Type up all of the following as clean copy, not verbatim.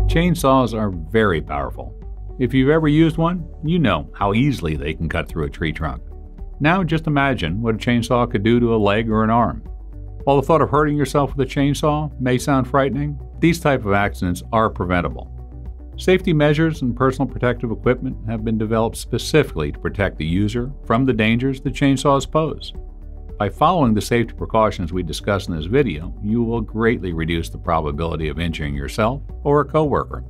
Chainsaws are very powerful. If you've ever used one, you know how easily they can cut through a tree trunk. Now just imagine what a chainsaw could do to a leg or an arm. While the thought of hurting yourself with a chainsaw may sound frightening, these type of accidents are preventable. Safety measures and personal protective equipment have been developed specifically to protect the user from the dangers that chainsaws pose. By following the safety precautions we discuss in this video, you will greatly reduce the probability of injuring yourself or a coworker.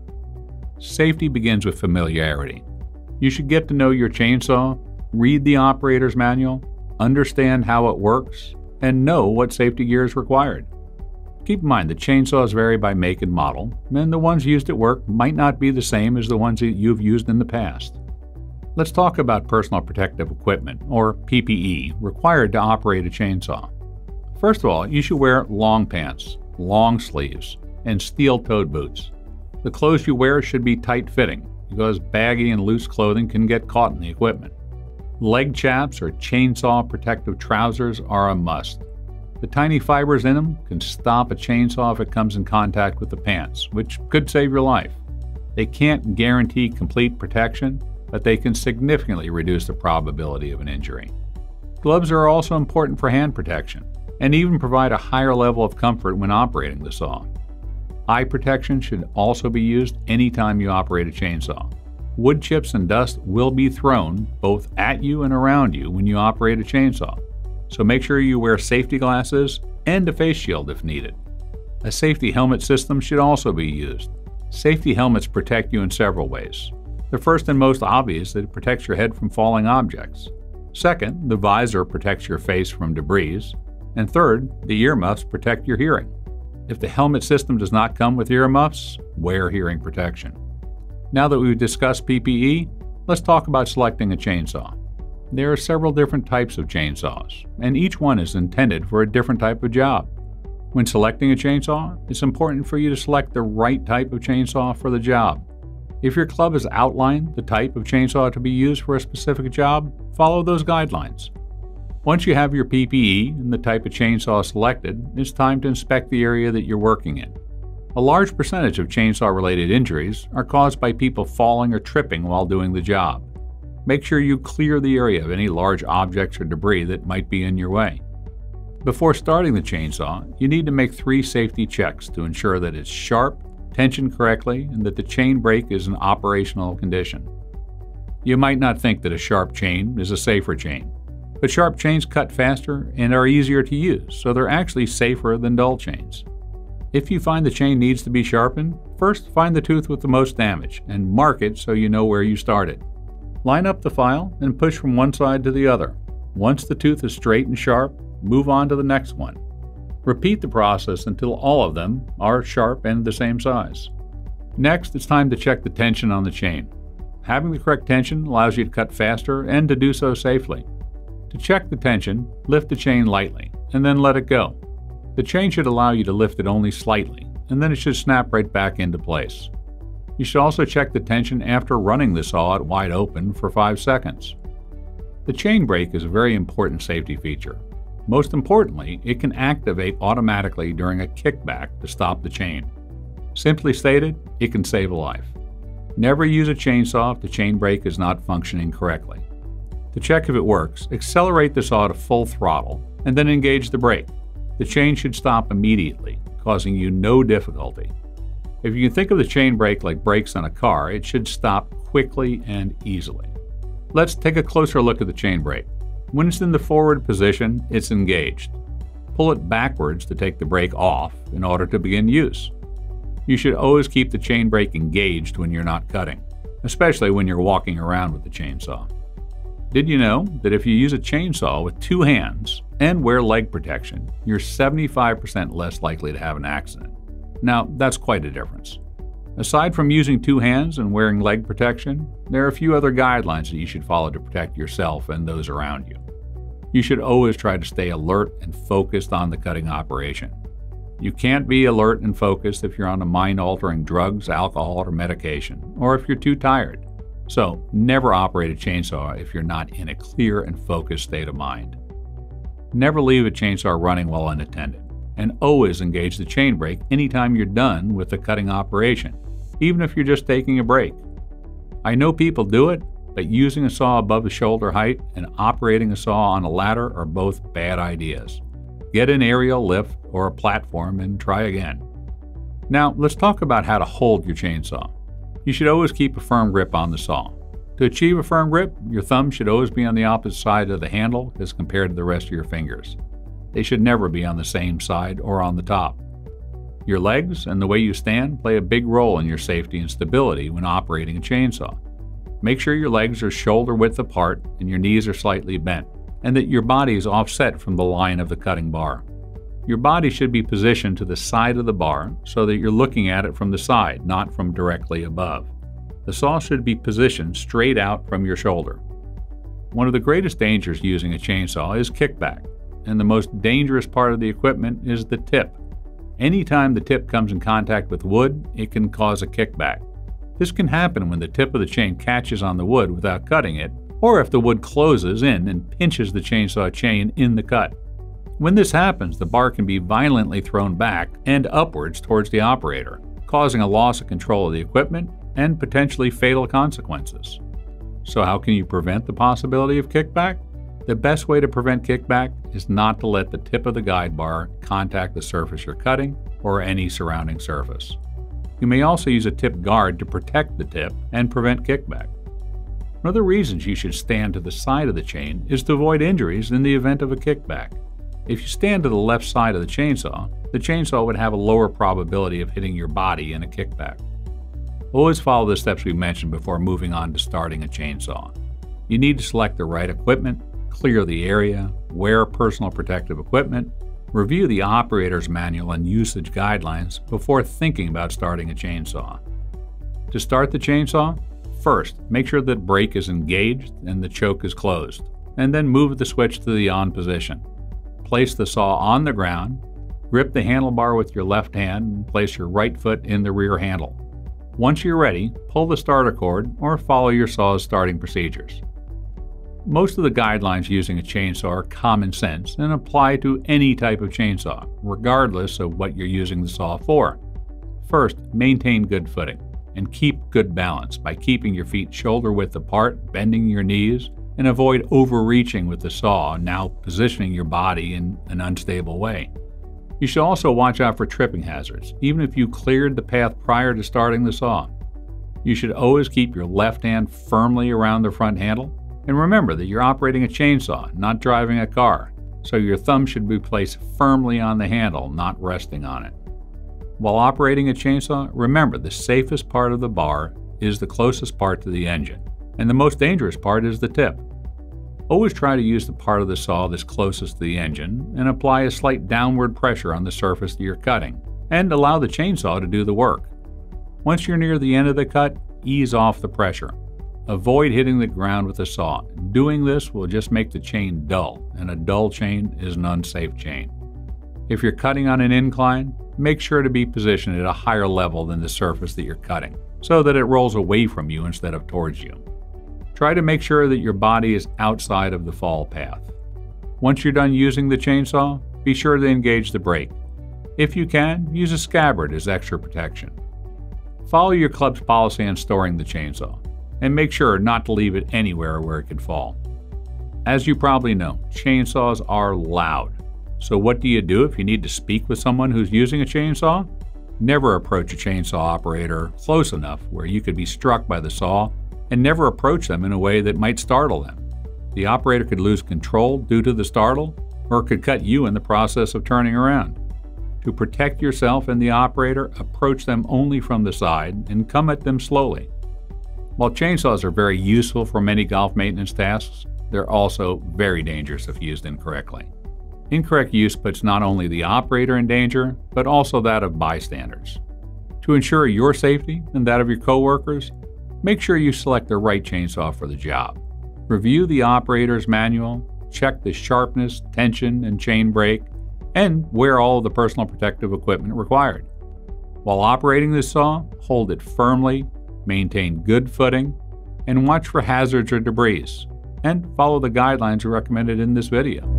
Safety begins with familiarity. You should get to know your chainsaw, read the operator's manual, understand how it works, and know what safety gear is required. Keep in mind that chainsaws vary by make and model, and the ones used at work might not be the same as the ones that you've used in the past. Let's talk about personal protective equipment, or PPE, required to operate a chainsaw. First of all, you should wear long pants, long sleeves, and steel-toed boots. The clothes you wear should be tight-fitting, because baggy and loose clothing can get caught in the equipment. Leg chaps or chainsaw protective trousers are a must. The tiny fibers in them can stop a chainsaw if it comes in contact with the pants, which could save your life. They can't guarantee complete protection, but they can significantly reduce the probability of an injury. Gloves are also important for hand protection, and even provide a higher level of comfort when operating the saw. Eye protection should also be used anytime you operate a chainsaw. Wood chips and dust will be thrown both at you and around you when you operate a chainsaw, so make sure you wear safety glasses and a face shield if needed. A safety helmet system should also be used. Safety helmets protect you in several ways. The first and most obvious is that it protects your head from falling objects. Second, the visor protects your face from debris. And third, the earmuffs protect your hearing. If the helmet system does not come with earmuffs, wear hearing protection. Now that we've discussed PPE, let's talk about selecting a chainsaw. There are several different types of chainsaws, and each one is intended for a different type of job. When selecting a chainsaw, it's important for you to select the right type of chainsaw for the job. If your club has outlined the type of chainsaw to be used for a specific job, follow those guidelines. Once you have your PPE and the type of chainsaw selected, it's time to inspect the area that you're working in. A large percentage of chainsaw-related injuries are caused by people falling or tripping while doing the job. Make sure you clear the area of any large objects or debris that might be in your way. Before starting the chainsaw, you need to make 3 safety checks to ensure that it's sharp, tensioned correctly, and that the chain brake is in operational condition. You might not think that a sharp chain is a safer chain, but sharp chains cut faster and are easier to use, so they're actually safer than dull chains. If you find the chain needs to be sharpened, first find the tooth with the most damage and mark it so you know where you started. Line up the file and push from one side to the other. Once the tooth is straight and sharp, move on to the next one. Repeat the process until all of them are sharp and the same size. Next, it's time to check the tension on the chain. Having the correct tension allows you to cut faster and to do so safely. To check the tension, lift the chain lightly and then let it go. The chain should allow you to lift it only slightly, and then it should snap right back into place. You should also check the tension after running the saw at wide open for 5 seconds. The chain brake is a very important safety feature. Most importantly, it can activate automatically during a kickback to stop the chain. Simply stated, it can save a life. Never use a chainsaw if the chain brake is not functioning correctly. To check if it works, accelerate the saw to full throttle and then engage the brake. The chain should stop immediately, causing you no difficulty. If you can think of the chain brake like brakes on a car, it should stop quickly and easily. Let's take a closer look at the chain brake. When it's in the forward position, it's engaged. Pull it backwards to take the brake off in order to begin use. You should always keep the chain brake engaged when you're not cutting, especially when you're walking around with the chainsaw. Did you know that if you use a chainsaw with 2 hands and wear leg protection, you're 75% less likely to have an accident? Now, that's quite a difference. Aside from using 2 hands and wearing leg protection, there are a few other guidelines that you should follow to protect yourself and those around you. You should always try to stay alert and focused on the cutting operation. You can't be alert and focused if you're on a mind-altering drugs, alcohol, or medication, or if you're too tired. So, never operate a chainsaw if you're not in a clear and focused state of mind. Never leave a chainsaw running while unattended, and always engage the chain brake anytime you're done with the cutting operation. even if you're just taking a break. I know people do it, but using a saw above the shoulder height and operating a saw on a ladder are both bad ideas. Get an aerial lift or a platform and try again. Now, let's talk about how to hold your chainsaw. You should always keep a firm grip on the saw. To achieve a firm grip, your thumb should always be on the opposite side of the handle as compared to the rest of your fingers. They should never be on the same side or on the top. Your legs and the way you stand play a big role in your safety and stability when operating a chainsaw. Make sure your legs are shoulder width apart and your knees are slightly bent, and that your body is offset from the line of the cutting bar. Your body should be positioned to the side of the bar so that you're looking at it from the side, not from directly above. The saw should be positioned straight out from your shoulder. One of the greatest dangers using a chainsaw is kickback, and the most dangerous part of the equipment is the tip. Anytime the tip comes in contact with wood, it can cause a kickback. This can happen when the tip of the chain catches on the wood without cutting it, or if the wood closes in and pinches the chainsaw chain in the cut. When this happens, the bar can be violently thrown back and upwards towards the operator, causing a loss of control of the equipment and potentially fatal consequences. So how can you prevent the possibility of kickback? The best way to prevent kickback is not to let the tip of the guide bar contact the surface you're cutting or any surrounding surface. You may also use a tip guard to protect the tip and prevent kickback. One of the reasons you should stand to the side of the chain is to avoid injuries in the event of a kickback. If you stand to the left side of the chainsaw would have a lower probability of hitting your body in a kickback. Always follow the steps we mentioned before moving on to starting a chainsaw. You need to select the right equipment, clear the area, wear personal protective equipment, review the operator's manual and usage guidelines before thinking about starting a chainsaw. To start the chainsaw, first, make sure that brake is engaged and the choke is closed, and then move the switch to the on position. Place the saw on the ground, grip the handlebar with your left hand, and place your right foot in the rear handle. Once you're ready, pull the starter cord or follow your saw's starting procedures. Most of the guidelines using a chainsaw are common sense and apply to any type of chainsaw, regardless of what you're using the saw for. First, maintain good footing and keep good balance by keeping your feet shoulder width apart, bending your knees, and avoid overreaching with the saw, now positioning your body in an unstable way. You should also watch out for tripping hazards, even if you cleared the path prior to starting the saw. You should always keep your left hand firmly around the front handle, and remember that you're operating a chainsaw, not driving a car, so your thumb should be placed firmly on the handle, not resting on it. While operating a chainsaw, remember the safest part of the bar is the closest part to the engine, and the most dangerous part is the tip. Always try to use the part of the saw that's closest to the engine and apply a slight downward pressure on the surface that you're cutting, and allow the chainsaw to do the work. Once you're near the end of the cut, ease off the pressure. Avoid hitting the ground with the saw. Doing this will just make the chain dull, and a dull chain is an unsafe chain. If you're cutting on an incline, make sure to be positioned at a higher level than the surface that you're cutting, so that it rolls away from you instead of towards you. Try to make sure that your body is outside of the fall path. Once you're done using the chainsaw, be sure to engage the brake. If you can, use a scabbard as extra protection. Follow your club's policy on storing the chainsaw, and make sure not to leave it anywhere where it could fall. As you probably know, chainsaws are loud. So what do you do if you need to speak with someone who's using a chainsaw? Never approach a chainsaw operator close enough where you could be struck by the saw, and never approach them in a way that might startle them. The operator could lose control due to the startle, or could cut you in the process of turning around. To protect yourself and the operator, approach them only from the side and come at them slowly. While chainsaws are very useful for many golf maintenance tasks, they're also very dangerous if used incorrectly. Incorrect use puts not only the operator in danger, but also that of bystanders. To ensure your safety and that of your coworkers, make sure you select the right chainsaw for the job. Review the operator's manual, check the sharpness, tension, and chain brake, and wear all of the personal protective equipment required. While operating this saw, hold it firmly, maintain good footing, and watch for hazards or debris, and follow the guidelines recommended in this video.